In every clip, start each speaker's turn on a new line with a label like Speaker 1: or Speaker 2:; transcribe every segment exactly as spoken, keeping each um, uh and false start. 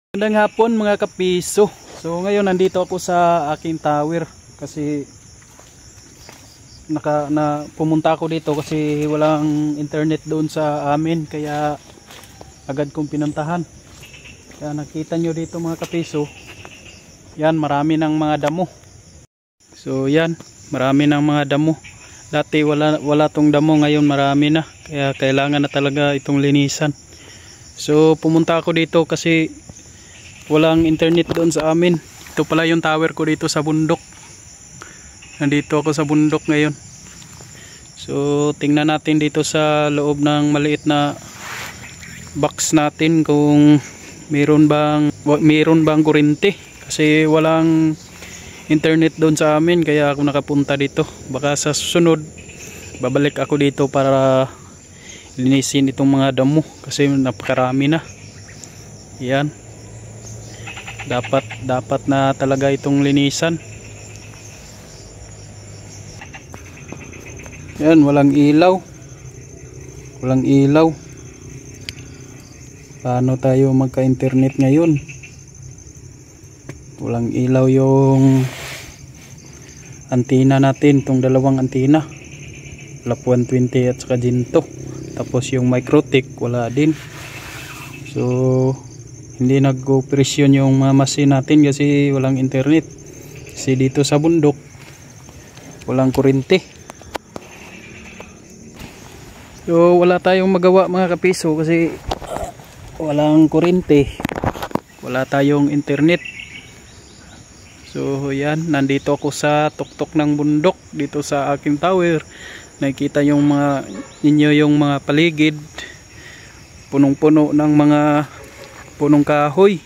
Speaker 1: Magandang hapon mga kapiso. So ngayon nandito ako sa aking tower kasi naka na pumunta ako dito kasi walang internet doon sa amin, kaya agad kong pinuntahan. Kaya nakita nyo dito mga kapiso, yan, marami ng mga damo. So yan, marami ng mga damo. Dati wala wala tong damo, ngayon marami na, kaya kailangan na talaga itong linisan. So pumunta ako dito kasi walang internet doon sa amin. Ito pala yung tower ko dito sa bundok. Nandito ako sa bundok ngayon. So tingnan natin dito sa loob ng maliit na box natin kung meron bang meron bang kuryente, kasi walang internet doon sa amin, kaya ako nakapunta dito. Baka sa susunod babalik ako dito para linisin itong mga damo kasi napakarami na. Yan, dapat dapat na talaga itong linisan. Yan, walang ilaw walang ilaw paano tayo magka-internet ngayon? Walang ilaw yung antina natin, itong dalawang antina, Lap one twenty at saka Ginto. Tapos yung Microtech wala din. So hindi nag-operasyon yung mga machine natin kasi walang internet. Kasi dito sa bundok walang kuryente. So wala tayong magawa mga kapiso kasi walang kuryente, wala tayong internet. So yan, nandito ako sa tuktok ng bundok dito sa aking tower. Nakikita yung mga ninyo yung mga paligid, punong-puno ng mga punong kahoy.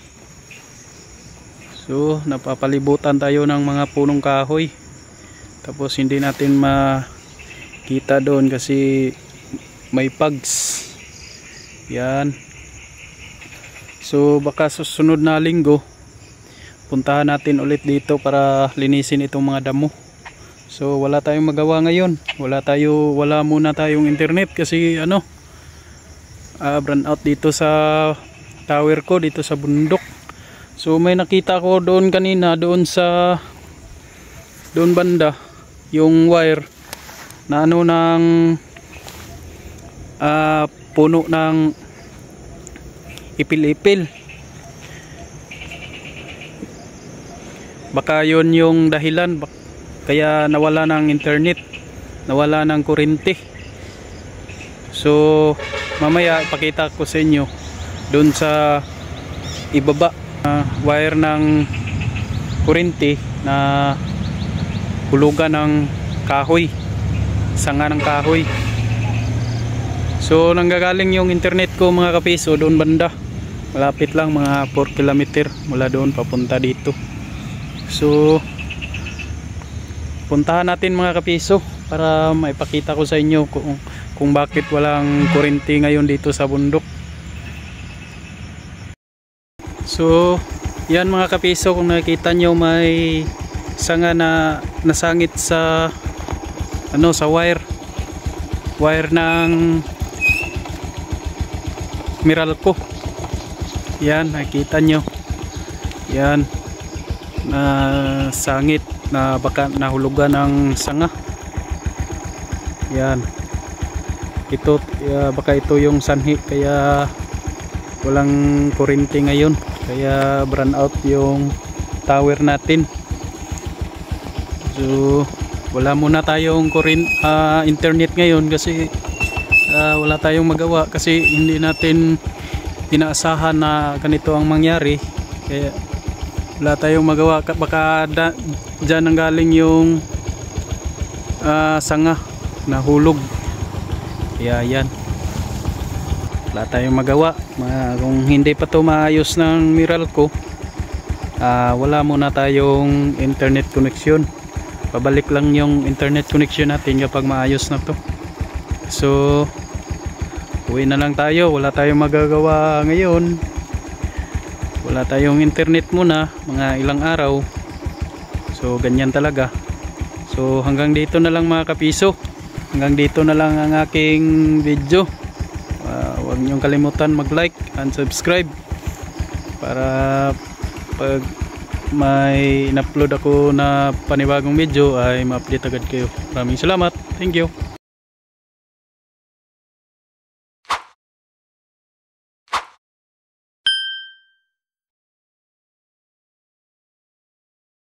Speaker 1: So napapalibutan tayo ng mga punong kahoy, tapos hindi natin makita doon kasi may pugs. Yan. So baka susunod na linggo puntahan natin ulit dito para linisin itong mga damo. So wala tayong magawa ngayon. Wala tayo wala muna tayong internet kasi ano, uh, brand out dito sa tower ko dito sa bundok. So may nakita ko doon kanina, doon sa doon banda, yung wire na ano ng uh, puno ng ipil-ipil. Baka yun yung dahilan kaya nawala ng internet, nawala ng kuryente. So mamaya ipakita ko sa inyo doon sa ibaba, uh, wire ng kuryente na hulugan ng kahoy, sanga ng kahoy. So nanggagaling yung internet ko mga kapiso doon banda, malapit lang, mga four kilometer mula doon papunta dito. So puntahan natin mga kapiso para maipakita ko sa inyo kung, kung bakit walang kuryente ngayon dito sa bundok. So yan mga kapiso, kung nakikita nyo may sanga na nasangit sa ano, sa wire wire ng Meralco. Yan, nakikita nyo, yan, na sangit na baka nahulugan ng sanga. Yan, ito uh, baka ito yung sanhi kaya walang kuryente ngayon, kaya brand out yung tower natin. So wala muna tayong current, uh, internet ngayon kasi uh, wala tayong magawa kasi hindi natin inaasahan na ganito ang mangyari, kaya wala tayong magawa. Baka da, dyan ang galing yung uh, sanga na hulog, kaya yan, wala tayong magawa. Ma, kung hindi pa to maayos ng Meralco, uh, wala muna tayong internet connection. Pabalik lang yung internet connection natin kapag maayos na to. So uwi na lang tayo, wala tayong magagawa ngayon, wala tayong internet muna mga ilang araw. So ganyan talaga. So hanggang dito na lang mga kapiso, hanggang dito na lang ang aking video. Uh, huwag niyong kalimutan mag like and subscribe para pag may in-upload ako na panibagong video ay ma-update agad kayo. Maraming salamat. Thank you.